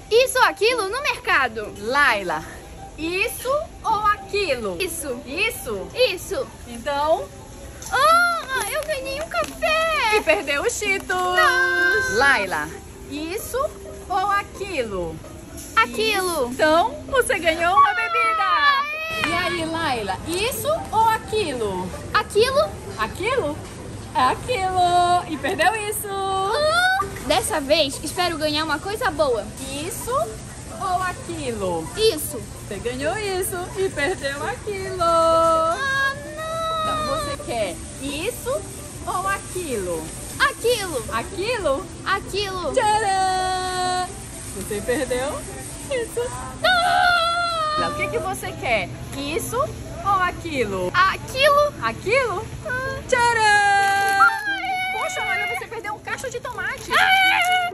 Isso ou aquilo no mercado. Laila, isso ou aquilo? Isso. Isso? Isso. Então... Ah, eu ganhei um café. E perdeu o Cheetos. Não. Laila, isso ou aquilo? Aquilo. Então, você ganhou uma bebida. E aí, Laila, isso ou aquilo? Aquilo. Aquilo? É aquilo. E perdeu isso. Dessa vez, espero ganhar uma coisa boa. Isso ou aquilo? Isso. Você ganhou isso e perdeu aquilo. Ah, não. Então, você quer isso ou aquilo? Aquilo. Aquilo? Aquilo. Tcharam! Você perdeu isso. Ah! O que você quer? Isso ou aquilo? Aquilo. Aquilo? Tcharam! Poxa, olha, você perdeu um cacho de tomate.